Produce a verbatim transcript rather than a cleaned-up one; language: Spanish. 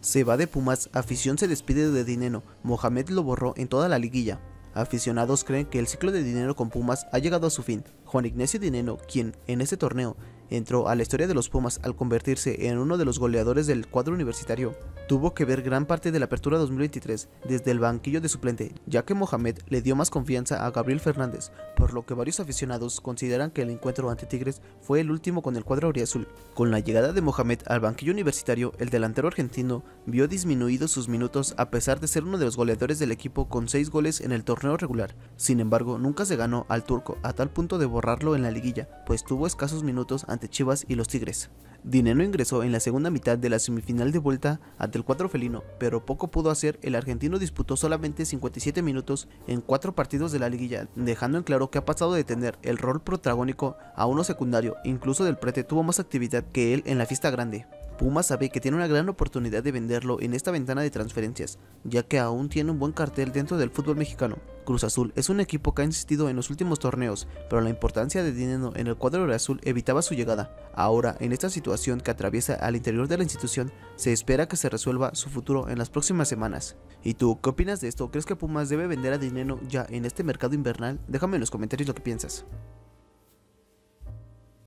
Se va de Pumas, afición se despide de Dineno, Mohamed lo borró en toda la liguilla. Aficionados creen que el ciclo de Dineno con Pumas ha llegado a su fin. Juan Ignacio Dineno, quien en este torneo entró a la historia de los Pumas al convertirse en uno de los goleadores del cuadro universitario, tuvo que ver gran parte de la apertura dos mil veintitrés desde el banquillo de suplente, ya que Mohamed le dio más confianza a Gabriel Fernández, por lo que varios aficionados consideran que el encuentro ante Tigres fue el último con el cuadro auriazul. Con la llegada de Mohamed al banquillo universitario, el delantero argentino vio disminuidos sus minutos a pesar de ser uno de los goleadores del equipo con seis goles en el torneo regular. Sin embargo, nunca se ganó al turco a tal punto de borrarlo en la liguilla, pues tuvo escasos minutos ante Chivas y los Tigres. Dineno ingresó en la segunda mitad de la semifinal de vuelta ante el cuadro felino, pero poco pudo hacer. El argentino disputó solamente cincuenta y siete minutos en cuatro partidos de la liguilla, dejando en claro que ha pasado de tener el rol protagónico a uno secundario. Incluso Del Prete tuvo más actividad que él en la fiesta grande. Pumas sabe que tiene una gran oportunidad de venderlo en esta ventana de transferencias, ya que aún tiene un buen cartel dentro del fútbol mexicano. Cruz Azul es un equipo que ha insistido en los últimos torneos, pero la importancia de Dineno en el cuadro azul evitaba su llegada. Ahora, en esta situación que atraviesa al interior de la institución, se espera que se resuelva su futuro en las próximas semanas. ¿Y tú, qué opinas de esto? ¿Crees que Pumas debe vender a Dineno ya en este mercado invernal? Déjame en los comentarios lo que piensas.